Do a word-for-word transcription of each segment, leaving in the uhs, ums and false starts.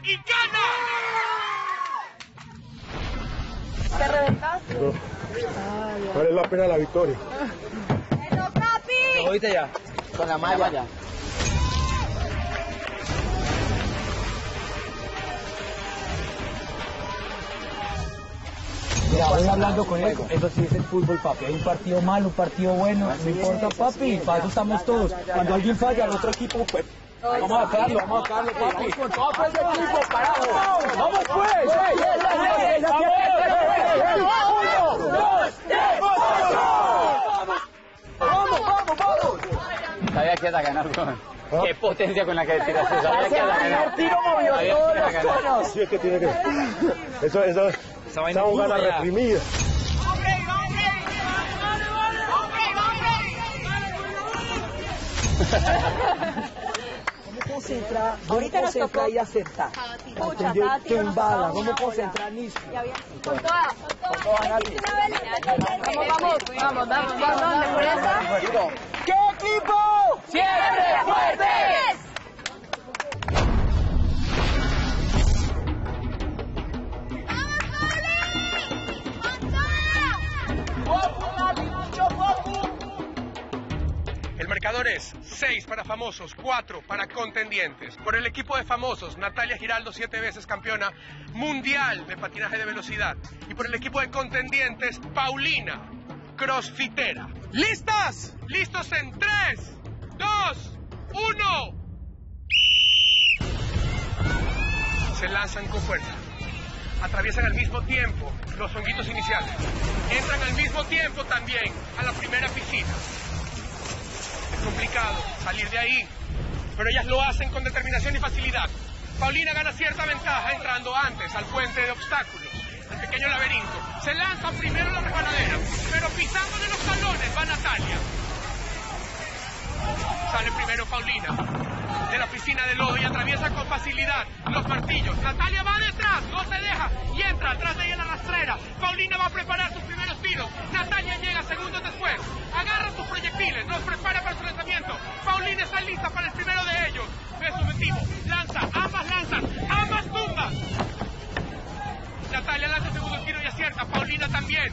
y gana. ¿Te reventaste? No. Vale la pena la victoria. ¡Eso, papi! ¿Lo oíste ya? Con la malla. Ya. Mira, voy hablando con él. Eso sí es el fútbol, papi. Hay un partido malo, un partido bueno. No importa, papi. Para eso estamos todos. Cuando alguien falla, el otro equipo, pues. Vamos a sacarlo, vamos a sacarlo, papi. Vamos pues, equipo, parado. Vamos pues. Uno, dos, tres. Vamos, vamos, vamos. Sabía que iba a ganar, bro. Qué potencia con la que tiraste. Sabía que iba a ganar. El tiro movió todos los conos. Sí, es que tiene que... Eso, eso... Esa jugada reprimida. Vamos concentrar, vamos concentrar y acertar. Entendeu? Tumbada, vamos concentrar nisso. Con toda. Vamos, vamos, vamos, vamos, vamos. ¿Qué equipo? ¡Siempre fuertes! El marcador es seis para famosos, cuatro para contendientes. Por el equipo de famosos, Natalia Giraldo, siete veces campeona mundial de patinaje de velocidad. Y por el equipo de contendientes, Paulina, crossfitera. ¿Listas? ¿Listos en tres, dos, uno? Se lanzan con fuerza. Atraviesan al mismo tiempo los honguitos iniciales. Entran al mismo tiempo también a la primera piscina. Es complicado salir de ahí, pero ellas lo hacen con determinación y facilidad. Paulina gana cierta ventaja entrando antes al puente de obstáculos, al pequeño laberinto. Se lanza primero la resbaladera, pero pisándole los talones va Natalia. Sale primero Paulina de la piscina de lodo y atraviesa con facilidad los martillos. Natalia va detrás, no se deja y entra atrás de ella la rastrera. Paulina va a preparar sus primeros tiros. Natalia llega segundos después, agarra sus proyectiles, los prepara para su lanzamiento. Paulina está lista para el primero de ellos. Ve su objetivo, lanza, ambas lanzan, ambas tumban. Natalia lanza el segundo tiro y acierta, Paulina también.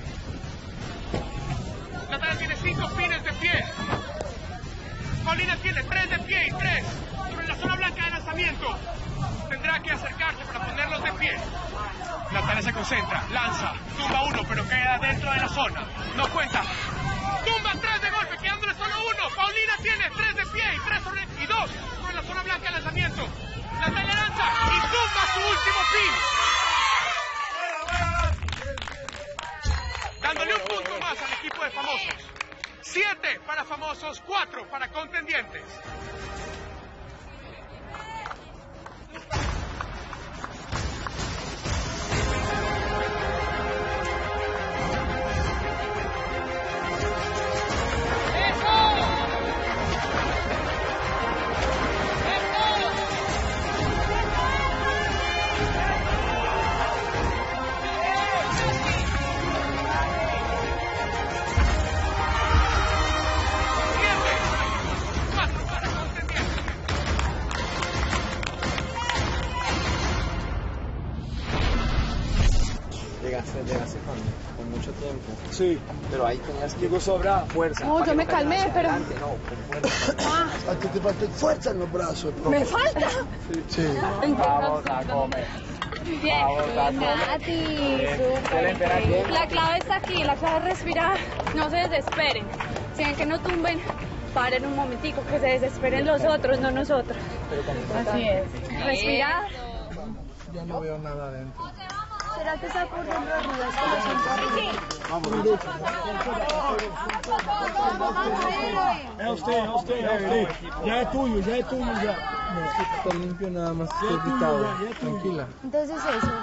Natalia tiene cinco pines de pie. Paulina tiene tres de pie y tres sobre la zona blanca de lanzamiento. Tendrá que acercarse para ponerlos de pie. Natalia se concentra, lanza, tumba uno, pero queda dentro de la zona. No cuenta. Tumba tres de golpe, quedándole solo uno. Paulina tiene tres de pie y tres sobre, y dos sobre la zona blanca de lanzamiento. Natalia lanza y tumba su último pin. Dándole un punto más al equipo de famosos. Siete para famosos, cuatro para contendientes. Llegaste, llegaste con, con mucho tiempo. Sí. Pero ahí tenías que... Digo, sobra fuerza. No, yo me calmé, pero... Adelante, no, con fuerza. Ah, A ti te falta fuerza en los brazos. ¿me falta? Sí. Vamos a comer. Bien, Vamos a comer. Nati, Excelente, Nati. súper. La clave está aquí, la clave es respirar. No se desesperen. Si ven que no tumben, paren un momentico, que se desesperen los otros, no nosotros. Así es. Respirar. Ya no veo nada adentro. ¿Será que está corriendo arriba? É usted, é usted, é usted. Ya es tuyo, ya es tuyo, ya. No, es que está limpio nada más. Ya es tuyo, ya, ya es tuyo. Tranquila. Entonces eso.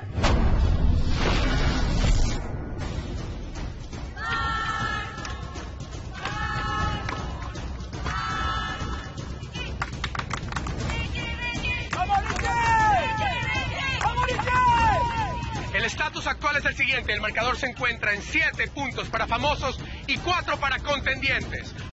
El estatus actual es el siguiente. El marcador se encuentra en siete puntos para famosos y cuatro para contendientes.